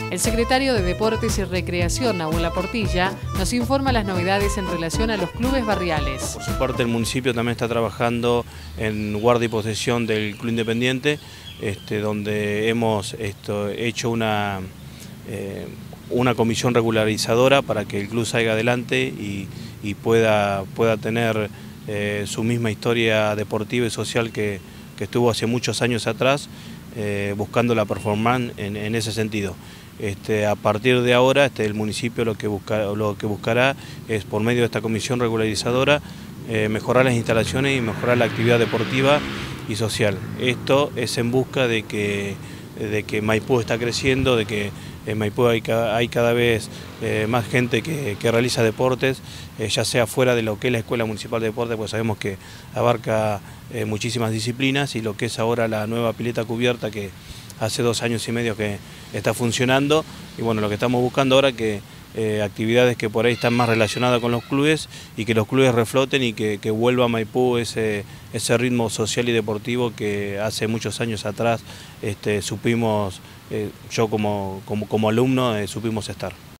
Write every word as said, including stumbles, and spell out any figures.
El secretario de Deportes y Recreación, Nahuel Portilla, nos informa las novedades en relación a los clubes barriales. Por su parte, el municipio también está trabajando en guardia y posesión del Club Independiente, este, donde hemos esto, hecho una, eh, una comisión regularizadora para que el club salga adelante y, y pueda, pueda tener eh, su misma historia deportiva y social que, que estuvo hace muchos años atrás, eh, buscando la performance en, en ese sentido. Este, a partir de ahora este, el municipio lo que, busca, lo que buscará es, por medio de esta comisión regularizadora, eh, mejorar las instalaciones y mejorar la actividad deportiva y social. Esto es en busca de que, de que Maipú está creciendo, de que en Maipú hay, hay cada vez eh, más gente que, que realiza deportes, eh, ya sea fuera de lo que es la Escuela Municipal de Deportes, pues sabemos que abarca eh, muchísimas disciplinas, y lo que es ahora la nueva pileta cubierta que hace dos años y medio que está funcionando, y bueno, lo que estamos buscando ahora es que eh, actividades que por ahí están más relacionadas con los clubes y que los clubes refloten y que, que vuelva a Maipú ese, ese ritmo social y deportivo que hace muchos años atrás este, supimos, eh, yo como, como, como alumno, eh, supimos estar.